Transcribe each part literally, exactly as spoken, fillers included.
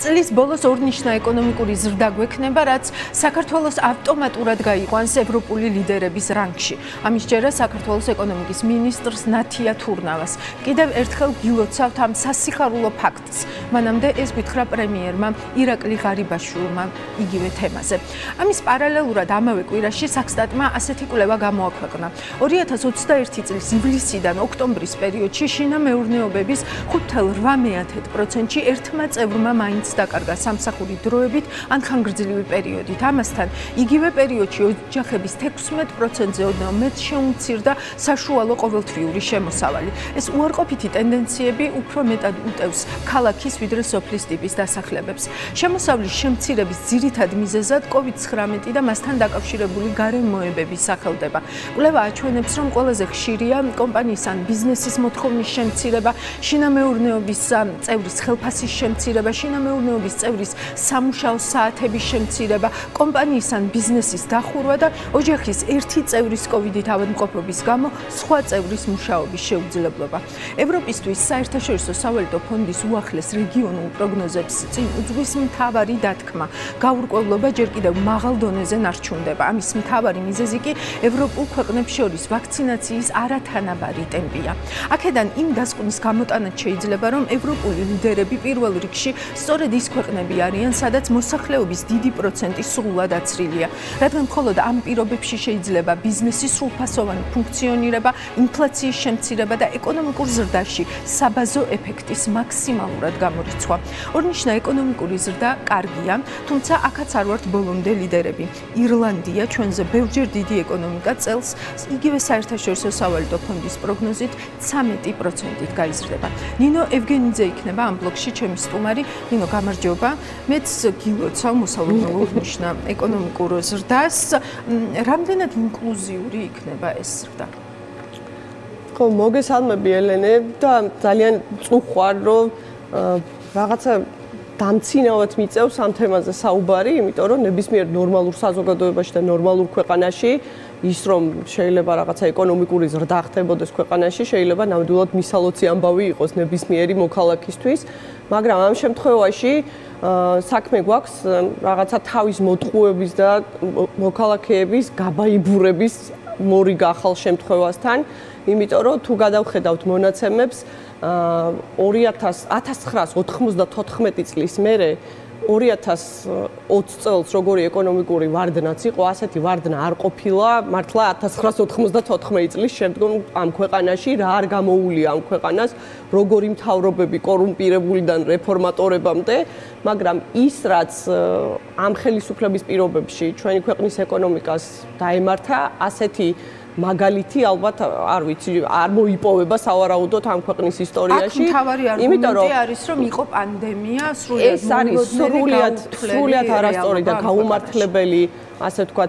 წლის ბოლოს ორნიშნა ეკონომიკური ზრდა გვექნება, რაც საქართველოს ავტომატურად გაიყვანს ევროპული ლიდერების რანგში. ამის ჯერა საქართველოს ეკონომიკის მინისტრს ნათია თურნავას. კიდევ ერთხელ გილოცავთ ამ სასიხარულო ფაქტს. მანამდე ეს გითხრა პრემიერმა ირაკლი ღარიბაშვილმა იგივე თემაზე. ამის პარალელურად ამავე კვირაში საქსტატმა ასეთი კვლევა გამოაქვეყნა. ორი ათას ოცდაერთი წლის ივლისიდან ოქტომბრის პერიოდში შინა მეურნეობების ხუთ ათეულ რვა პროცენტში ერთმა წევრმა მაინც დაკარგა სამსახური დროებით ან ხანგრძლივი პერიოდით. ამასთან იგივე პერიოდში ოჯახების თექვსმეტ პროცენტზე ოდნავ მეტ შეუმცირდა საშუალო ყოველთვიური შემოსავალი. ეს უარყოფითი ტენდენციები უფრო მეტად უტევს ქალაქის ვიდრე სოფლის ტიპის დასახლებებს. შემოსავლის შემცირების ძირითად მიზეზად კოვიდ ცხრამეტი და მასთან დაკავშირებული გარემოებები სახელდება. კვლევა აჩვენებს, რომ ყველაზე ხშირია კომპანიის ან ბიზნესის მოთხოვნის შემცირება, შინამეურნეობის წევრის ხელფასის შემცირება, შინამეურნეობის წევრის სამუშაო საათების შემცირება, კომპანიის ან ბიზნესის დახურვა და ოჯახის ერთი წევრის კოვიდით ავადმყოფობის გამო სხვა წევრის მუშაობის შეუძლებლობა. ევროპისთვის საერთაშორისო სავალუტო ფონდის უახლეს რეგიონულ პროგნოზებს წინ უძღვის მთავარი დათქმა. გაურკვევლობა ჯერ კიდევ მაღალ დონეზე ნარჩუნდება. ამის მთავარი მიზეზი კი ევროპულ ქვეყნებს შორის ვაქცინაციის არათანაბარი ტემპია. აქედან იმ დასკვნის გამოტანაც შეიძლება, რომ ევროპული ლიდერები პირველ რიგში სწორედ ის ქვეყნები არიან, სადაც მოსახლეობის დიდი პროცენტი სრულად აცრილია. რადგან მხოლოდ ამ პირობებში შეიძლება ბიზნესის სრულფასოვანი ფუნქციონირება, ინფლაციის შემცირება და ეკონომიკურ ზრდაში საბაზო ეფექტის მაქსიმალურად გამორიცხვა. ორნიშნა ეკონომიკური ზრდა კარგია, თუმცა აქაც არ ვართ ბოლომდე ლიდერები. ირლანდია ჩვენზე ბევრჯერ დიდი ეკონომიკა წელს იგივე საერთაშორისო სავალუტო ფონდის პროგნოზით ცამეტი პროცენტით გაიზრდება. ნინო ევგენიძე იქნება ამ ბლოკში ჩემი სტუმარი. ნინო, გამარჯობა. მეც გილოცავ მოსალოდნელ ორნიშნა ეკონომიკურ ზრდას. რამდენად ინკლუზიური იქნება ეს ზრდა? ხო, მოგესალმები ელენე და ძალიან წუხარ, რომ რაღაცა დამცინავად მიწევს ამ თემაზე საუბარი, იმიტომ რომ ნებისმიერ ნორმალურ საზოგადოებაში და ნორმალურ ქვეყანაში ის რომ შეიძლება რაღაცა ეკონომიკური ზრდა ხდებოდეს ქვეყანაში, შეიძლება ნამდვილად მისალოცი ამბავი იყოს ნებისმიერი მოქალაქისთვის, მაგრამ ამ შემთხვევაში საქმე გვაქვს რაღაცა თავის მოტყუების და მოქალაქეების გაბაიბურების მორიგ ახალ შემთხვევასთან, იმიტომ რომ თუ გადავხედავთ მონაცემებს, ორი ათას ცხრაას ოთხმოცდათოთხმეტი წლის მერე ორი ათას ოცი წელს როგორი ეკონომიკური ვარდნაც იყო, ასეთი ვარდნა არ ყოფილა მართლა ათას ცხრაას ოთხმოცდათოთხმეტი წლის შემდგომ ამ ქვეყანაში, რა არ გამოუვლია ამ ქვეყანას, როგორი მთავრობები კორუმპირებულიდან რეფორმატორებამდე, მაგრამ ის რაც ამ ხელისუფლების პირობებში ჩვენი ქვეყნის ეკონომიკას დაემართა, ასეთი მაგალითი ალბათ არ ვიცი, არ მოიპოვება სავარაუდოდ ამ ქვეყნის ისტორიაში. აქ მთავარი არგუმენტი არის, რომ იყო პანდემია, სრულიად ეს არის სრულიად სრულიად არასწორი და გაუმართლებელი, ასე ვთქვათ,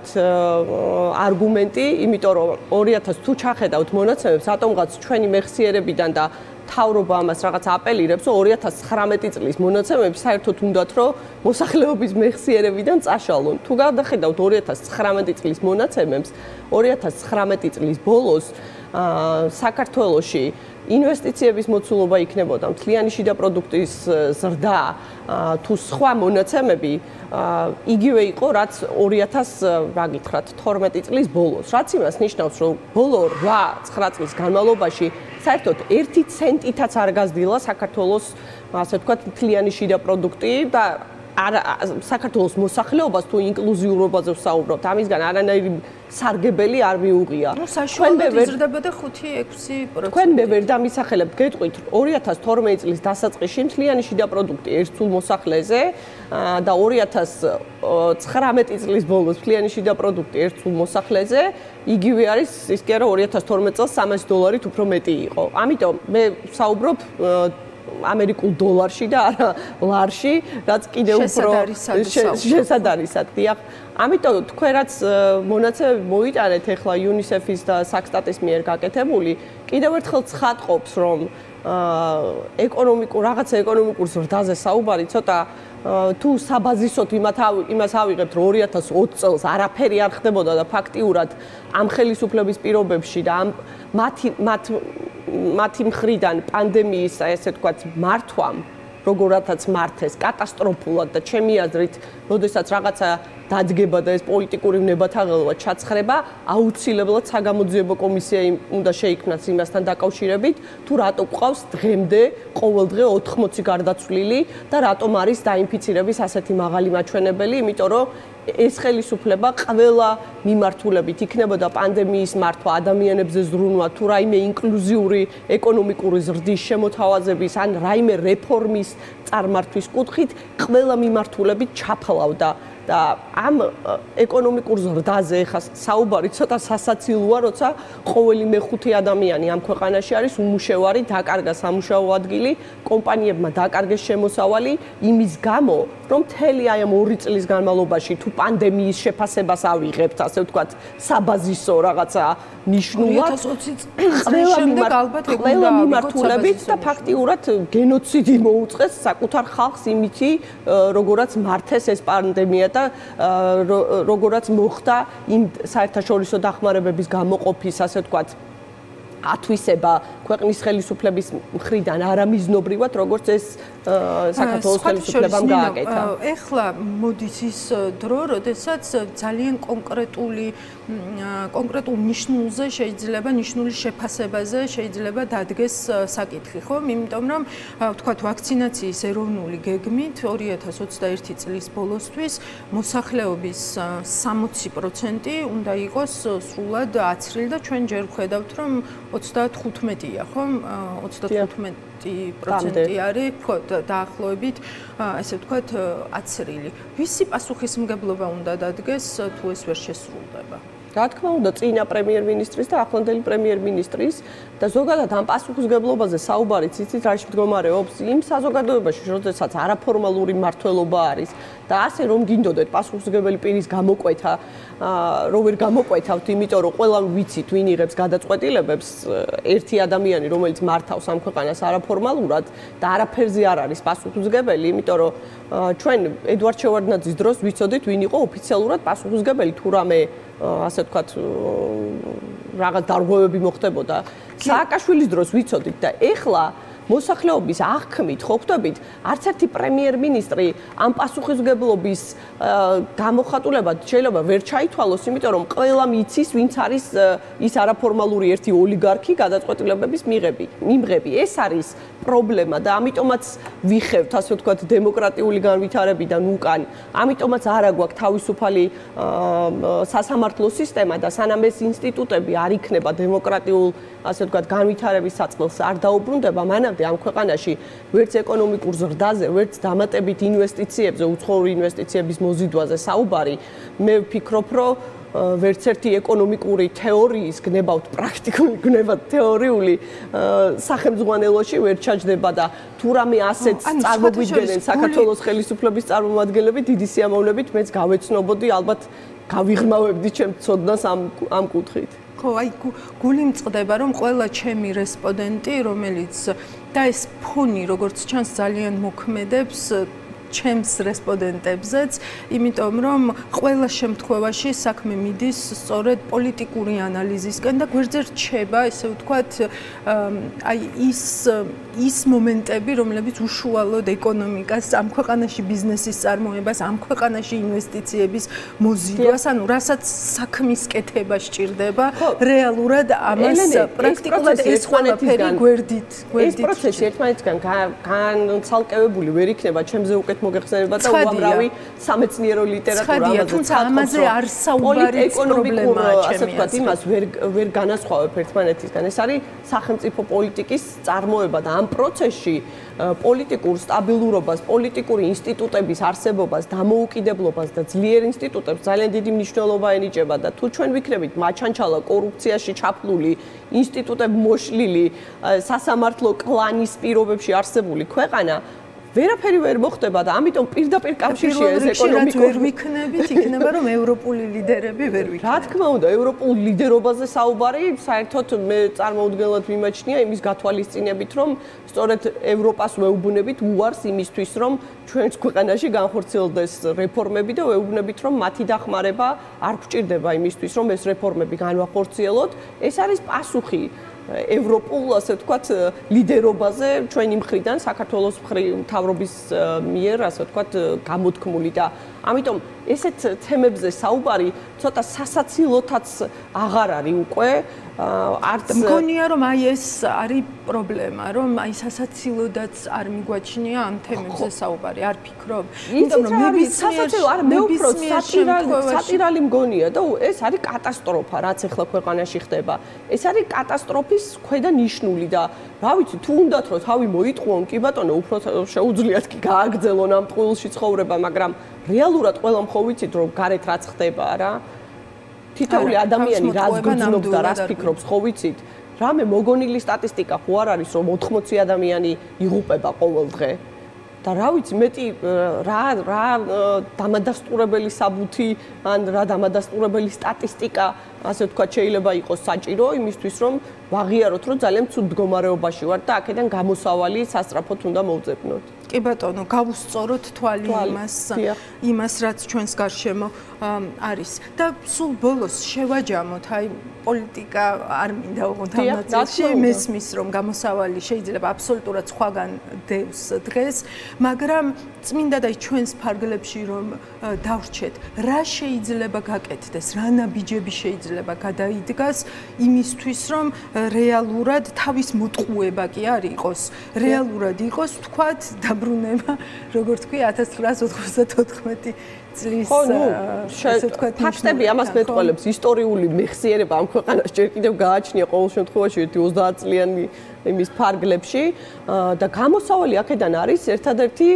არგუმენტი, იმიტომ რომ ორი ათას თუ ჩახედავთ მონაცემებს, რატომღაც ჩვენი მეხსიერებიდან და თავრობა ამას რაღაც აპელირებს, რომ ორი ათას ცხრამეტი წლის მონაცემები საერთოდ უნდათ, რომ მოსახლეობის მეხსიერებიდან წაშალონ. თუ გადახედავთ ორი ათას ცხრამეტი წლის მონაცემებს, ორი ათას ცხრამეტი წლის ბოლოს საქართველოში ინვესტიციების მოცულობა იქნებოდა, მთლიანი შიდა პროდუქტის ზრდა თუ სხვა მონაცემები იგივე იყო, რაც ორი ათას რა გითხრათ, თორმეტი წლის ბოლოს. რაც იმას ნიშნავს, რომ ბოლო რვა ცხრა წლის განმავლობაში საერთოდ ერთი ცენტითაც არ გაზრდილა საქართველოს, ასე ვთქვათ, მთლიანი შიდა პროდუქტი და საქართველოს მოსახლეობას თუ ინკლუზიურობაზე ვსაუბრობთ, ამისგან არანაირი სარგებელი არ მიუღია. ნუ საშუალოდ იზრდებოდა ხუთი ექვსი პროცენტი. თქვენ მე ვერ დამისახელებთ, გეტყვით, ორი ათას თორმეტი წლის დასაწყისში მთლიანი შიდა პროდუქტი ერთსულ მოსახლეზე და ორი ათას ცხრამეტი წლის ბოლოს მთლიანი შიდა პროდუქტი ერთსულ მოსახლეზე იგივე არის, ის კი არა ორი ათას თორმეტი წელს სამასი დოლარით უფრო მეტი იყო. ამიტომ მე ვსაუბრობ ამერიკულ დოლარში და არა ლარში, რაც კიდევ უფრო შესადარისად. დიახ, ამიტომ თქვენ რაც მონაცემები მოიტანეთ ახლა იუნისეფის და საქსტატის მიერ გაკეთებული, კიდევ ერთხელ ცხადყოფს, რომ ეკონომიკურ რაღაცა ეკონომიკურ ზრდაზე საუბარი ცოტა თუ საბაზისოდ იმას ავიღებთ, რომ ორი ათას ოცი წელს არაფერი არ ხდებოდა და ფაქტიურად ამ ხელისუფლების პირობებში და ამ მათი მათ მათი მხრიდან პანდემიის, ესე ვთქვათ, მართვამ როგორათაც მართეს კატასტროფულად და ჩემი აზრით, როდესაც რაღაცა დადგება და ეს პოლიტიკური ვნებათაღელვა ჩაცხრება, აუცილებლად საგამოძიებო კომისია უნდა შეიქმნას იმასთან დაკავშირებით, თუ რატო გვყავს დღემდე ყოველდღე ოთხმოცი გარდაცვლილი და რატომ არის დაინფიცირების ასეთი მაღალი მაჩვენებელი, იმიტომ რომ ეს ხელისუფლება ყველა მიმართულებით იქნებოდა პანდემიის მართვა, ადამიანებზე ზრუნვა, თუ რაიმე ინკლუზიური ეკონომიკური ზრდის შემოთავაზების ან რაიმე რეფორმის წარმართვის კუთხით, ყველა მიმართულებით ჩაფლავდა. და ამ ეკონომიკურ ზრდაზე ხა საუბარი ცოტა სასაცილოა, როცა ყოველი მეხუთე ადამიანი ამ ქვეყანაში არის უმუშევარი, დაკარგა სამუშაო ადგილი, კომპანიებმა დაკარგეს შემოსავალი იმის გამო, რომ მთელი აი ამ ორი წლის განმავლობაში თუ პანდემიის შეფასებას ავიღებთ, ასე ვთქვათ, საბაზისო რაღაცა ნიშნულად, ყველა მიმართულებით და ფაქტიურად გენოციდი მოუწყეს საკუთარ ხალხს იმითი, როგორაც მართეს ეს პანდემია და როგორაც მოხდა იმ საერთაშორისო დახმარებების გამოყოფის, ასე ვთქვათ, ათვისება ქვეყნის ხელისუფლების მხრიდან არამიზნობრივად, როგორც ეს საქართველოს ხელისუფლებამ გააკეთა. ეხლა მოდის ის დრო, როდესაც ძალიან კონკრეტული კონკრეტულ ნიშნულზე შეიძლება, ნიშნული შეფასებაზე შეიძლება დადგეს საკითხი, ხო? იმიტომ რომ ვთქვათ, ვაქცინაციის ეროვნული გეგმით ორი ათას ოცდაერთი წლის ბოლოსთვის მოსახლეობის სამოცი პროცენტი უნდა იყოს სრულად აცრილი და ჩვენ ჯერ ვხედავთ, რომ ოცდათხუთმეტია, ხო? ოცდათხუთმეტი პროცენტი არის, ხო, დაახლოებით, ესე ვთქვათ, აცრილი. ვისი პასუხისმგებლობა უნდა დადგეს, თუ ეს ვერ შესრულდება? რა თქმა უნდა, წინა პრემიერ-მინისტრის და ახლანდელი პრემიერ-მინისტრის და ზოგადად ამ პასუხისმგებლობაზე საუბარიც იცით რაში მდგომარეობს იმ საზოგადოებაში, როდესაც არაფორმალური მმართველობა არის და ასე რომ გინდოდეთ პასუხისმგებელი პირის გამოკვეთა, რომ ვერ გამოკვეთავთ, იმიტომ რომ ყველა ვიცით, ვინ იღებს გადაწყვეტილებებს, ერთი ადამიანი, რომელიც მართავს ამ ქვეყანას არაფორმალურად და არაფერზე არ არის პასუხისმგებელი, იმიტომ რომ ჩვენ ედვარდ შევარდნაძის დროს ვიცოდით, ვინ იყო ოფიციალურად პასუხისმგებელი თუ რამე ასე ვთქვათ, რაღაც დარღვევები მოხდებოდა. სააკაშვილის დროს ვიცოდით და ეხლა მოსახლეობის აღქმით, ხო ხვდებით, არც ერთი პრემიერ-მინისტრი ამ პასუხისმგებლობის გამოხატულებად შეიძლება ვერ ჩაითვალოს, იმიტომ რომ ყველა მიცის, ვინც არის ის არაფორმალური ერთი ოლიგარქი გადაწყვეტილებების მიღები, მიმღები. ეს არის პრობლემა და ამიტომაც ვიხევთ, ასე ვთქვათ, დემოკრატიული განვითარებიდან უკან. ამიტომაც არა გვაქვს თავისუფალი სასამართლო სისტემა და სანამ ეს ინსტიტუტები არ იქნება დემოკრატიულ, ასე ვთქვათ, განვითარების საწყილს არ დაუბრუნდება, მანამდე ამ ქვეყანაში ვერც ეკონომიკურ ზრდაზე, ვერც დამატებით ინვესტიციებზე, უცხოური ინვესტიციების მოზიდვაზე საუბარი, მე ვფიქრობ, რომ ვერც ერთი ეკონომიკური თეორიის გნებავთ, პრაქტიკული გნებავთ თეორიული სახელმძღვანელოში ვერ ჩაჯდება და თუ რამე ასეც წარმოგვიდგენენ საქართველოს ხელისუფლების წარმომადგენლები დიდი სიამოვნებით მეც გავეცნობოდი, ალბათ გავიღრმავებდი ჩემ ცოდნას ამ ამ კუთხით. ხო, აი გული მწყდება, რომ ყველა ჩემი რესპონდენტი, რომელიც და ეს ფონი, როგორც ჩანს, ძალიან მოქმედებს ჩემს რესპონდენტებზეც, იმიტომ რომ ყველა შემთხვევაში საქმე მიდის სწორედ პოლიტიკური ანალიზისკენ და გვერდზე რჩება, ესე ვთქვათ, აი ის ის მომენტები, რომლებიც უშუალოდ ეკონომიკას, ამ ქვეყანაში ბიზნესის წარმოებას, ამ ქვეყანაში ინვესტიციების მოზიდვას, ანუ რასაც საქმის კეთება სჭირდება, რეალურად ამას პრაქტიკულად ეს ყველაფერი გვერდით, ეს გვერდით. პროცესი ერთმანეთისგან განცალკევებული ვერ იქნება, ჩემზე უკეთ მოგეხსენება და უამრავი სამეცნიერო ლიტერატურა ამაზე. თუმცა ამაზე არ საუბარიც პრობლემაა, ასე ვთქვათ, იმას ვერ ვერ განასხვავებ ერთმანეთისგან. ეს არის სახელმწიფო პოლიტიკის წარმოება და ამ პროცესში პოლიტიკურ სტაბილურობას, პოლიტიკური ინსტიტუტების არსებობას, დამოუკიდებლობას და ძლიერ ინსტიტუტებს ძალიან დიდი მნიშვნელობა ენიჭება და თუ ჩვენ ვიქნებით მაჩანჩალა კორუფციაში ჩაფლული, ინსტიტუტები მოშლილი, სასამართლო კლანის პირობებში არსებული ქვეყანა ვერაფერი ვერ მოხდება და ამიტომ პირდაპირ კავშირშია ეს ეკონომიკა. ვერ ვიქნებით, იქნება რომ ევროპული ლიდერები ვერ ვიქნებით. რა თქმა უნდა, ევროპულ ლიდერობაზე საუბარი საერთოდ მე წარმოუდგენლად მიმაჩნია იმის გათვალისწინებით, რომ სწორედ ევროპას ვეუბნებით უარს იმისთვის, რომ ჩვენს ქვეყანაში განხორციელდეს რეფორმები და ვეუბნებით, რომ მათი დახმარება არ გვჭირდება იმისთვის, რომ ეს რეფორმები განვახორციელოთ. ეს არის პასუხი ევროპულ, ასე ვთქვათ, ლიდერობაზე ჩვენი მხრიდან საქართველოს მთავრობის მიერ, ასე ვთქვათ, გამოთქმული და ამიტომ ესეთ თემებზე საუბარი ცოტა სასაცილოთაც აღარ არის უკვე არც მგონია რომ აი ეს არის პრობლემა, რომ აი სასაცილოდაც არ მიგვაჩნია ამ თემებზე საუბარი, არ ფიქრობ? იმიტომ რომ სასაცილო არა მე უფრო სატირალი სატირალი მგონია და ეს არის კატასტროფა, რაც ახლა ქვეყანაში ხდება. ეს არის კატასტროფის ქვედა ნიშნული და რა ვიცი, თუ უნდათ რომ თავი მოიტყუონ, კი ბატონო, უფრო შეუძლიათ კი გააგრძელონ ამ ტყუილში ცხოვრება, მაგრამ რეალურად ყველამ ხო ვიცით რომ გარეთ რაც ხდება რა. თითოეული ადამიანი რას გრძნობს და რას ფიქრობს, ხო ვიცით? რამე მოგონილი სტატისტიკა ხო არ არის რომ ოთხმოცი ადამიანი იღუპება ყოველ დღე? და რა ვიცი, მეტი რა რა დამადასტურებელი საბუთი ან რა დამადასტურებელი სტატისტიკა, ასე ვთქვათ, შეიძლება იყოს საჭირო იმისთვის, რომ ვაღიაროთ, რომ ძალიან ცუდ მდგომარეობაში ვართ და აქედან გამოსავალი სასწრაფოდ უნდა მოვძებნოთ. კი ბატონო, გავუსწოროთ თვალი იმას, იმას, რაც ჩვენს გარშემო არის. და სულ ბოლოს შევაჯამოთ, აი პოლიტიკა არ მინდა უყოთ ამ ნაწილში, მესმის რომ გამოსავალი შეიძლება აბსოლუტურად სხვაგან დევს დღეს, მაგრამ წმინდა და ჩვენს ფარგლებში რომ დავრჩეთ, რა შეიძლება გაკეთდეს, რა ნაბიჯები შეიძლება გადაიდგას იმისთვის, რომ რეალურად თავის მოტყუება კი არ იყოს, რეალურად იყოს, თქვათ, დაბრუნება, როგორ თქვი, ათას ცხრაას ოცდაოთხმეტი წლის ასე ვთქვათ, ფაქტები ამას მეტყველებს, ისტორიული მეხსიერება ამ ქვეყანას ჯერ კიდევ გააჩნია ყოველ შემთხვევაში ერთი ოცდაათ წლიანი იმის ფარგლებში და გამოსავალი აქედან არის ერთადერთი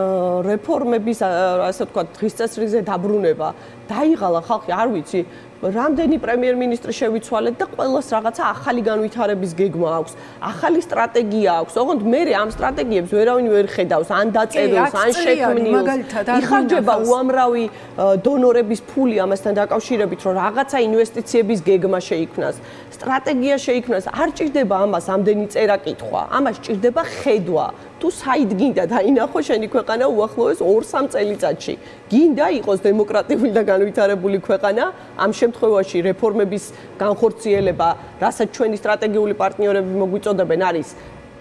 რეფორმების, ასე ვთქვათ, დღის წესრიგზე დაბრუნება. დაიღალა ხალხი, არ ვიცი, რამდენი პრემიერ-მინისტრი შევიცვალეთ და ყველას რაღაცა ახალი განვითარების გეგმა აქვს, ახალი სტრატეგია აქვს. ოღონდ მე ამ სტრატეგიებს ვერავინ ვერ ხედავს, ან დაწერილს, ან შექმნილს. იხარჯება უამრავი დონორების ფული ამასთან დაკავშირებით, რომ რაღაცა ინვესტიციების გეგმა შეიქმნას, სტრატეგია შეიქმნას. არ ჭირდება ამას ამდენი წერა-კითხვა, ამას ჭირდება ხედვა. თუ საით გინდა დაინახო შენი ქვეყანა უახლოეს ორ-სამ წელიწადში. გინდა იყოს დემოკრატიული და განვითარებული ქვეყანა, ამ შემთხვევაში რეფორმების განხორციელება, რასაც ჩვენი სტრატეგიული პარტნიორები მოგვიწოდებენ, არის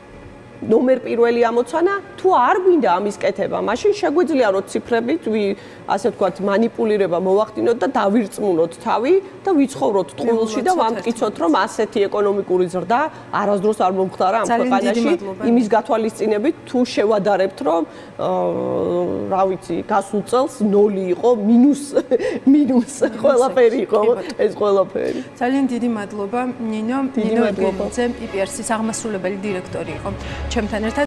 ნომერ პირველი ამოცანა. თუ არ გვინდა ამის კეთება, მაშინ შეგვიძლია რომ ციფრებით, ასე ვთქვათ, манипуლირება მოვახდინოთ და დავირწმუნოთ თავი და ვიცხოვროთ ტყუილში და ვამტკიცოთ, რომ ასეთი ეკონომიკური ზრდა არასდროს არ მომხდარა ამ ქვეყანაში. იმის გათვალისწინებით, თუ შევადარებთ, რომ რა ვიცი, გასულ წელს ნოლი იყო, მინუს მინუს ყველაფერი იყო ეს ყველაფერი. ძალიან დიდი მადლობა, ნინო, ნინო ევგენიძე, ი პი არ სი-ის აღმასრულებელი დირექტორი იყო. ჩემთან ერთად